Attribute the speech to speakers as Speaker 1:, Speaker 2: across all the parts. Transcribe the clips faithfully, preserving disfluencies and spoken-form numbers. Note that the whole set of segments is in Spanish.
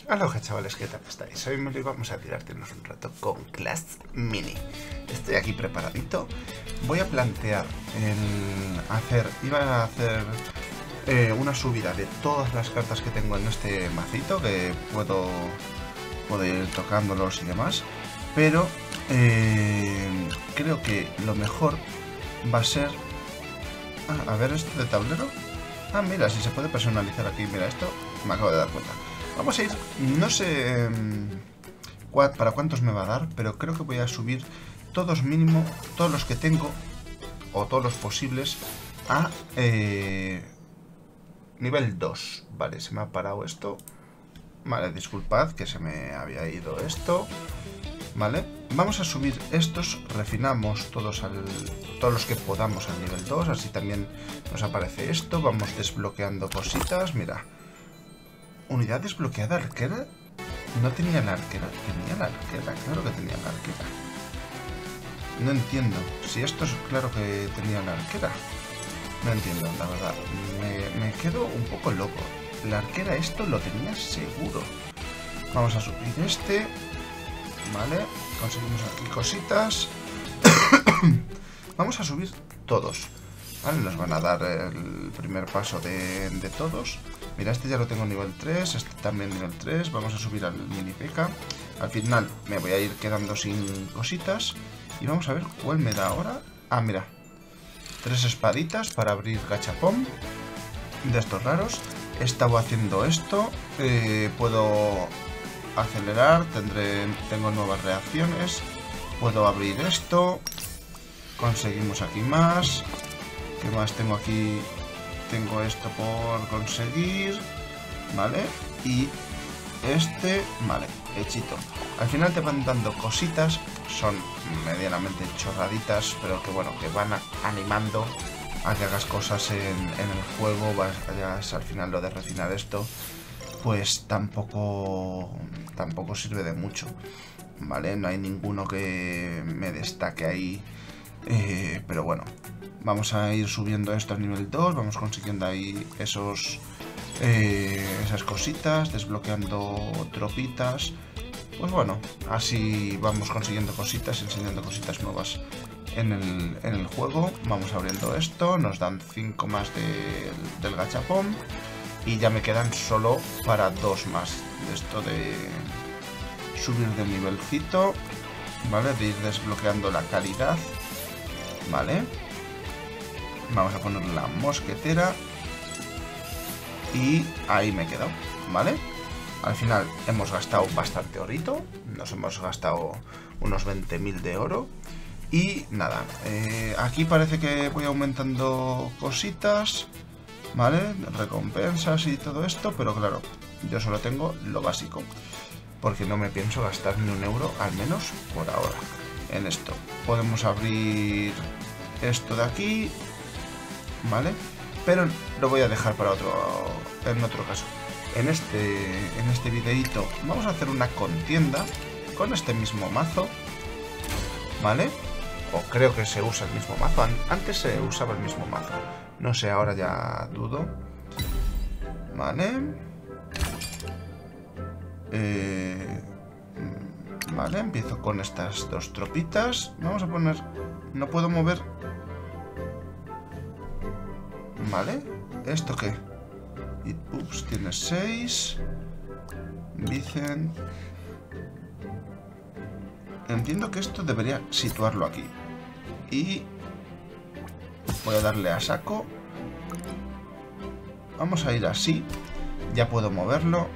Speaker 1: Aloha chavales, ¿qué tal estáis? Soy Meli y vamos a tirarnos un rato con Clash Mini. Estoy aquí preparadito. Voy a plantear el hacer, iba a hacer eh, una subida de todas las cartas que tengo en este macito, que puedo, puedo ir tocándolos y demás. Pero eh, creo que lo mejor va a ser... Ah, a ver esto de tablero. Ah, mira, si se puede personalizar aquí. Mira, esto me acabo de dar cuenta. Vamos a ir, no sé para cuántos me va a dar, pero creo que voy a subir todos mínimo, todos los que tengo, o todos los posibles, a eh, nivel dos. Vale, se me ha parado esto. Vale, disculpad que se me había ido esto. Vale, vamos a subir estos, refinamos todos, al, todos los que podamos al nivel dos, así también nos aparece esto. Vamos desbloqueando cositas, mira. Unidad desbloqueada arquera. No tenía la arquera. Tenía la arquera. Claro que tenía la arquera. No entiendo. Si esto es claro que tenía la arquera. No entiendo, la verdad. Me, me quedo un poco loco. La arquera esto lo tenía seguro. Vamos a subir este. Vale. Conseguimos aquí cositas. Vamos a subir todos. Vale, nos van a dar el primer paso de, de todos. Mira, este ya lo tengo nivel tres, este también nivel tres. Vamos a subir al mini P.E.K.K.A. Al final me voy a ir quedando sin cositas. Y vamos a ver cuál me da ahora. Ah, mira. Tres espaditas para abrir gachapón. De estos raros. He estado haciendo esto. Eh, puedo acelerar. Tendré, tengo nuevas reacciones. Puedo abrir esto. Conseguimos aquí más. ¿Qué más tengo aquí? Tengo esto por conseguir. Vale. Y este, vale, hechito. Al final te van dando cositas. Son medianamente chorraditas, pero que bueno, que van animando a que hagas cosas en, en el juego. Vayas al final lo de refinar esto, pues tampoco, tampoco sirve de mucho. Vale, no hay ninguno que me destaque ahí. Eh, pero bueno. Vamos a ir subiendo esto al nivel dos, vamos consiguiendo ahí esos eh, esas cositas, desbloqueando tropitas. Pues bueno, así vamos consiguiendo cositas, enseñando cositas nuevas en el, en el juego. Vamos abriendo esto, nos dan cinco más de, del gachapón. Y ya me quedan solo para dos más de esto de subir de nivelcito. Vale, de ir desbloqueando la calidad. Vale. Vamos a poner la mosquetera. Y ahí me he quedado, ¿vale? Al final hemos gastado bastante orito. Nos hemos gastado unos veinte mil de oro. Y nada, eh, aquí parece que voy aumentando cositas, ¿vale? Recompensas y todo esto. Pero claro, yo solo tengo lo básico, porque no me pienso gastar ni un euro, al menos por ahora, en esto. Podemos abrir esto de aquí, ¿vale? Pero lo voy a dejar para otro, en otro caso. En este, en este videito vamos a hacer una contienda con este mismo mazo, ¿vale? O creo que se usa el mismo mazo. Antes se usaba el mismo mazo. No sé, ahora ya dudo. Vale. Eh, vale, empiezo con estas dos tropitas. Vamos a poner... No puedo mover... Vale, ¿esto qué? Y ups, tiene seis. Dicen... Entiendo que esto debería situarlo aquí. Y... voy a darle a saco. Vamos a ir así. Ya puedo moverlo.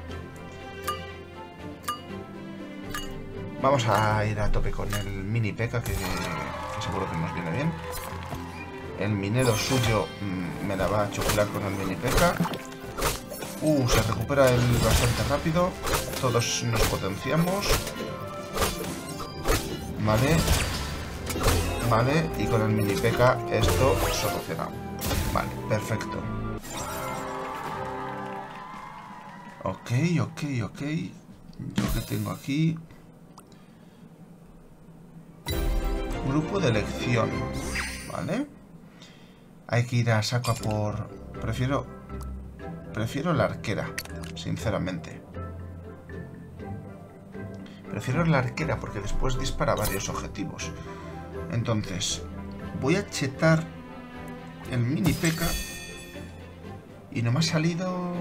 Speaker 1: Vamos a ir a tope con el mini P.E.K.K.A. que, que seguro que nos viene bien. El minero suyo mmm, me la va a chocular con el mini P.E.K.K.A. Uh, se recupera él bastante rápido. Todos nos potenciamos. Vale. Vale, y con el mini P.E.K.K.A. esto solucionado. Vale, perfecto. Ok, ok, ok. Yo que tengo aquí... Grupo de elección. Vale. Hay que ir a saco a por... Prefiero... Prefiero la arquera, sinceramente. Prefiero la arquera porque después dispara varios objetivos. Entonces, voy a chetar el mini P.E.K.K.A. y no me ha salido...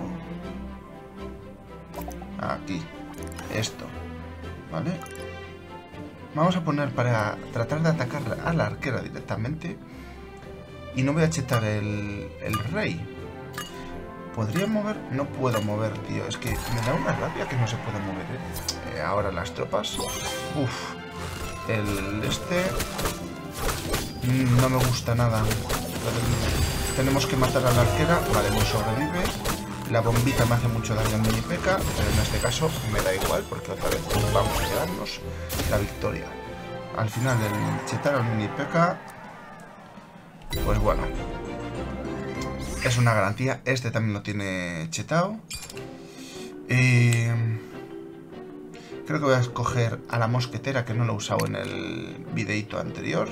Speaker 1: Aquí. Esto. ¿Vale? Vamos a poner para tratar de atacar a la arquera directamente. Y no voy a chetar el, el rey. ¿Podría mover? No puedo mover, tío. Es que me da una rabia que no se pueda mover, ¿eh? Eh, ahora las tropas. Uf. El este... No me gusta nada. Tenemos que matar a la arquera. Vale, no sobrevive. La bombita me hace mucho daño al mini P.E.K.K.A, pero en este caso me da igual porque otra vez vamos a llevarnos la victoria. Al final, el chetar al mini P.E.K.K.A, pues bueno, es una garantía. Este también lo tiene chetado. Eh, creo que voy a escoger a la mosquetera, que no lo he usado en el videito anterior.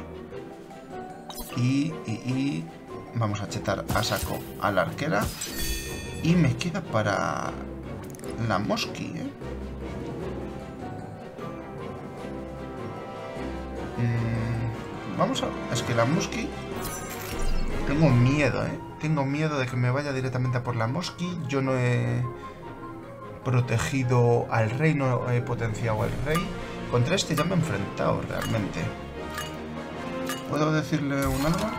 Speaker 1: Y, y, y vamos a chetar a saco a la arquera. Y me queda para la mosqui, ¿eh? Mm, vamos a... Es que la mosqui... Tengo miedo, ¿eh? Tengo miedo de que me vaya directamente a por la mosqui. Yo no he protegido al rey, no he potenciado al rey. Contra este ya me he enfrentado realmente. ¿Puedo decirle un algo?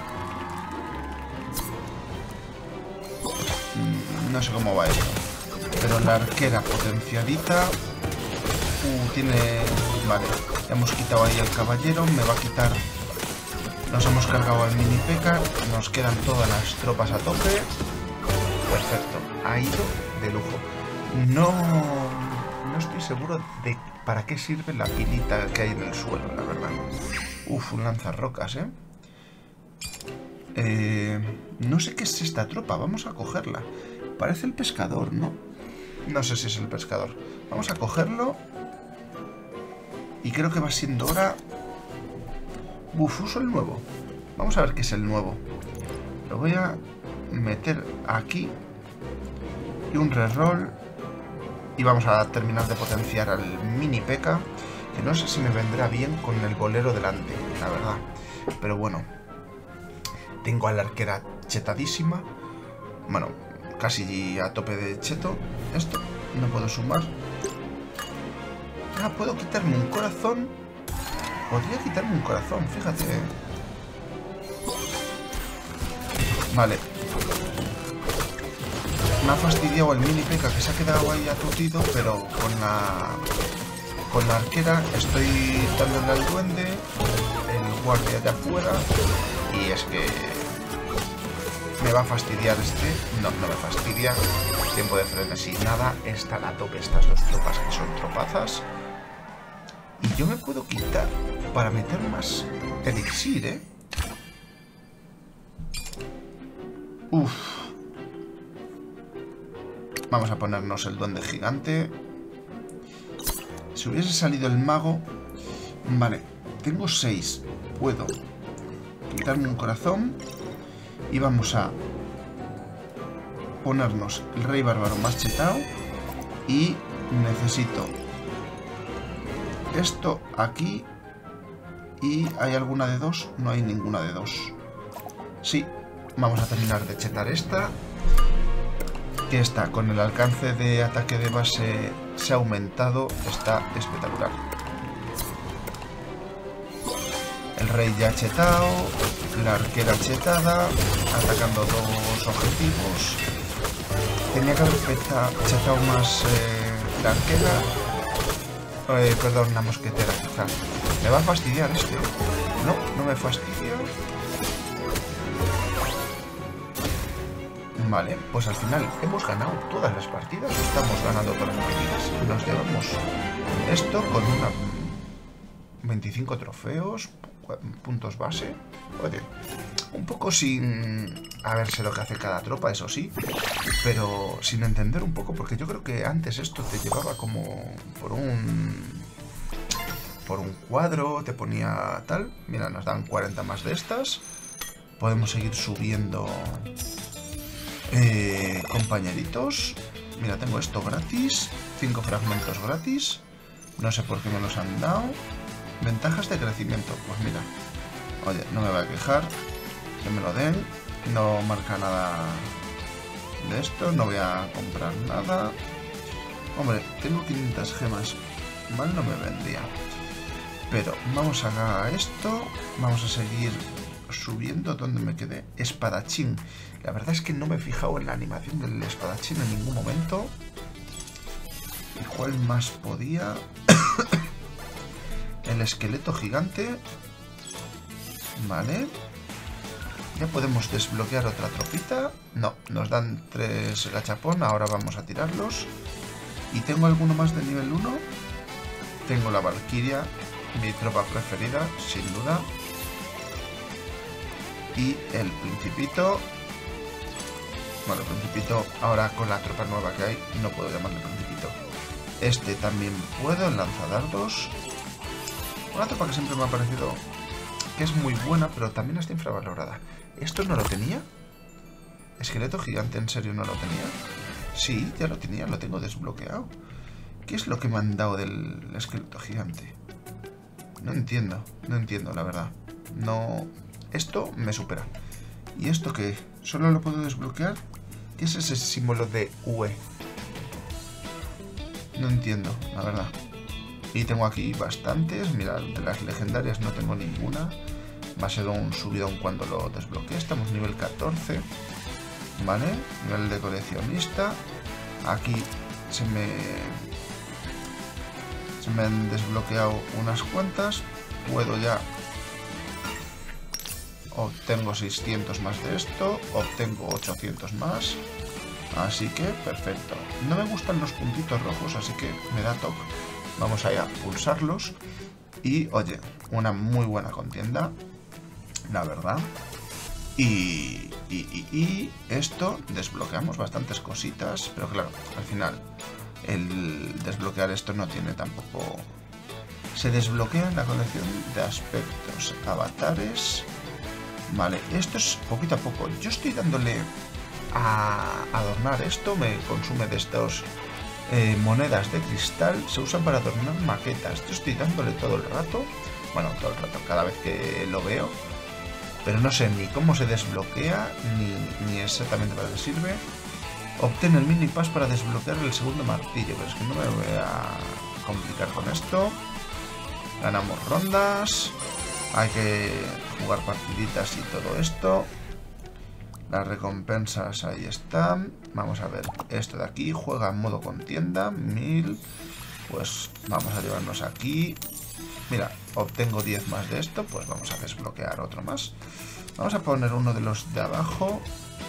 Speaker 1: No sé cómo va esto. Pero la arquera potenciadita. Uh, tiene... Vale. Ya hemos quitado ahí el caballero. Me va a quitar... Nos hemos cargado al mini P.E.K.K.A. Nos quedan todas las tropas a tope. Perfecto. Ha ido de lujo. No... No estoy seguro de para qué sirve la pilita que hay en el suelo, la verdad. Uf, un lanzarrocas, ¿eh? Eh... No sé qué es esta tropa. Vamos a cogerla. Parece el pescador, ¿no? No sé si es el pescador. Vamos a cogerlo. Y creo que va siendo hora... Uf, uso el nuevo. Vamos a ver qué es el nuevo. Lo voy a meter aquí. Y un reroll. Y vamos a terminar de potenciar al mini P.E.K.K.A. Que no sé si me vendrá bien con el bolero delante, la verdad. Pero bueno. Tengo a la arquera chetadísima. Bueno... Casi a tope de cheto. Esto no puedo sumar. Ah, puedo quitarme un corazón. Podría quitarme un corazón, fíjate. Vale. Me ha fastidiado el mini P.E.K.K.A que se ha quedado ahí atutido, pero con la con la arquera estoy dándole al duende, el guardia de afuera, y es que me va a fastidiar este. No, no me fastidia. Tiempo de frenesí, nada. Están a tope estas dos tropas que son tropazas. Y yo me puedo quitar para meter más elixir, ¿eh? Uf. Vamos a ponernos el duende gigante. Si hubiese salido el mago... Vale, tengo seis. Puedo quitarme un corazón. Y vamos a ponernos el rey bárbaro más chetado. Y necesito esto aquí. ¿Y hay alguna de dos? No hay ninguna de dos. Sí, vamos a terminar de chetar esta. Que está con el alcance de ataque de base se ha aumentado. Está espectacular. El rey ya chetado. La arquera chetada. Atacando dos objetivos. Tenía que haber chetado más eh, la arquera. Eh, perdón, la mosquetera quizá. Me va a fastidiar este. No, no me fastidia. Vale, pues al final hemos ganado todas las partidas. Estamos ganando todas las partidas. Nos llevamos esto con una veinticinco trofeos, puntos base. Oye, un poco sin a verse lo que hace cada tropa, eso sí, pero sin entender un poco, porque yo creo que antes esto te llevaba como por un por un cuadro, te ponía tal. Mira, nos dan cuarenta más de estas. Podemos seguir subiendo eh, compañeritos. Mira, tengo esto gratis, cinco fragmentos gratis. No sé por qué me los han dado. Ventajas de crecimiento. Pues mira. Oye, no me voy a quejar. Que me lo den. No marca nada de esto. No voy a comprar nada. Hombre, tengo quinientas gemas. Mal no me vendría. Pero vamos a esto. Vamos a seguir subiendo. ¿Dónde me quedé? Espadachín. La verdad es que no me he fijado en la animación del espadachín en ningún momento. ¿Y cuál más podía? El esqueleto gigante. Vale. Ya podemos desbloquear otra tropita. No, nos dan tres gachapón. Ahora vamos a tirarlos. ¿Y tengo alguno más de nivel uno? Tengo la Valkyria, mi tropa preferida, sin duda. Y el Principito. Bueno, el Principito, ahora con la tropa nueva que hay, no puedo llamarle Principito. Este también puedo, el lanzadardos. Una tropa que siempre me ha parecido que es muy buena, pero también está infravalorada. ¿Esto no lo tenía? ¿Esqueleto gigante en serio no lo tenía? Sí, ya lo tenía, lo tengo desbloqueado. ¿Qué es lo que me han dado del esqueleto gigante? No entiendo, no entiendo, la verdad. No... Esto me supera. ¿Y esto qué? ¿Solo lo puedo desbloquear? ¿Qué es ese símbolo de U E? No entiendo, la verdad. Y tengo aquí bastantes. Mira, de las legendarias no tengo ninguna. Va a ser un subidón cuando lo desbloquee. Estamos nivel catorce. Vale, nivel de coleccionista. Aquí se me... Se me han desbloqueado unas cuantas. Puedo ya... Obtengo seiscientos más de esto. Obtengo ochocientos más. Así que, perfecto. No me gustan los puntitos rojos, así que me da toque. Vamos a pulsarlos. Y, oye, una muy buena contienda. La verdad. Y, y, y, y esto, desbloqueamos bastantes cositas. Pero claro, al final, el desbloquear esto no tiene tampoco... Se desbloquea en la colección de aspectos, avatares... Vale, esto es poquito a poco. Yo estoy dándole a adornar esto. Me consume de estos eh, monedas de cristal. Se usan para adornar maquetas. Yo estoy dándole todo el rato. Bueno, todo el rato, cada vez que lo veo. Pero no sé ni cómo se desbloquea, ni, ni exactamente para qué sirve. Obtén el mini pass para desbloquear el segundo martillo. Pero es que no me voy a complicar con esto. Ganamos rondas. Hay que jugar partiditas y todo esto. Las recompensas ahí están. Vamos a ver. Esto de aquí juega en modo contienda. Mil. Pues vamos a llevarnos aquí. Mira, obtengo diez más de esto. Pues vamos a desbloquear otro más. Vamos a poner uno de los de abajo.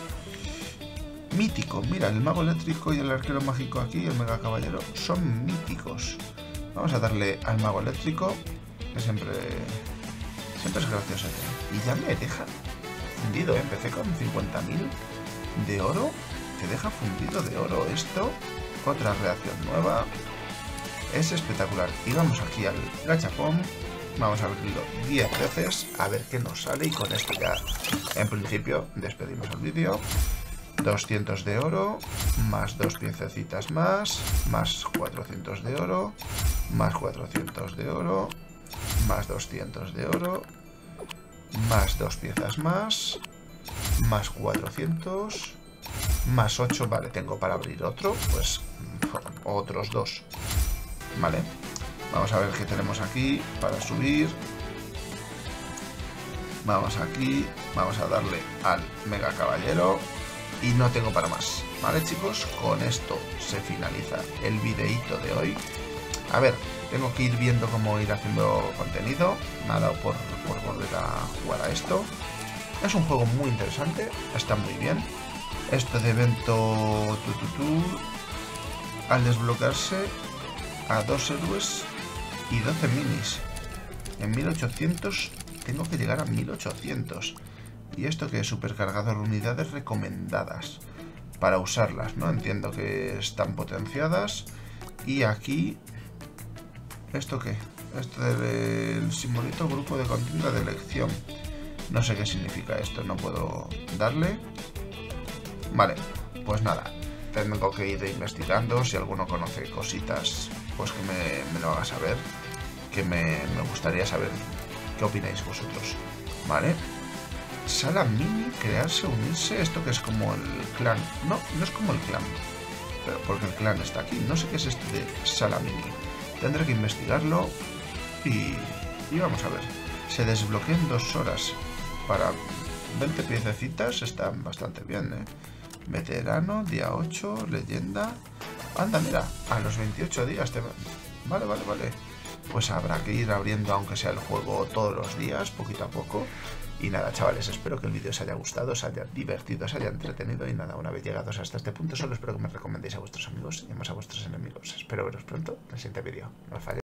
Speaker 1: Mítico. Mira, el mago eléctrico y el arquero mágico aquí, el mega caballero, son míticos. Vamos a darle al mago eléctrico, que siempre... Siempre es gracioso. Y ya me deja fundido, ¿eh? Empecé con cincuenta mil de oro. Te deja fundido de oro esto. Otra reacción nueva. Es espectacular. Y vamos aquí al gachapón. Vamos a abrirlo diez veces. A ver qué nos sale. Y con esto ya, en principio, despedimos el vídeo. doscientos de oro. Más dos piececitas más. Más cuatrocientos de oro. Más cuatrocientos de oro. Más doscientos de oro. Más dos piezas más. Más cuatrocientos. Más ocho. Vale, tengo para abrir otro. Pues otros dos. Vale. Vamos a ver qué tenemos aquí para subir. Vamos aquí. Vamos a darle al mega caballero. Y no tengo para más. Vale, chicos. Con esto se finaliza el videíto de hoy. A ver, tengo que ir viendo cómo ir haciendo contenido. Me ha dado por, por volver a jugar a esto. Es un juego muy interesante. Está muy bien. Esto de evento tu, tu, tu, al desbloquearse a dos héroes y doce minis. En mil ochocientos tengo que llegar a mil ochocientos. Y esto que es supercargador, unidades recomendadas para usarlas, ¿no? Entiendo que están potenciadas. Y aquí... ¿Esto qué? Esto del simbolito grupo de contienda de elección. No sé qué significa esto, no puedo darle. Vale, pues nada. Tengo que ir investigando. Si alguno conoce cositas, pues que me, me lo haga a saber, que me, me gustaría saber qué opináis vosotros, ¿vale? Sala mini, crearse, unirse, esto que es como el clan. No, no es como el clan, pero porque el clan está aquí. No sé qué es esto de sala mini. Tendré que investigarlo y, y vamos a ver. Se desbloquea en dos horas para veinte piececitas, están bastante bien, ¿eh? Veterano, día ocho, leyenda. Anda, mira, a los veintiocho días te... Vale, vale, vale. Pues habrá que ir abriendo, aunque sea el juego, todos los días, poquito a poco. Y nada, chavales, espero que el vídeo os haya gustado, os haya divertido, os haya entretenido. Y nada, una vez llegados hasta este punto, solo espero que me recomendéis a vuestros amigos y más a vuestros enemigos. Espero veros pronto en el siguiente vídeo. No os falléis.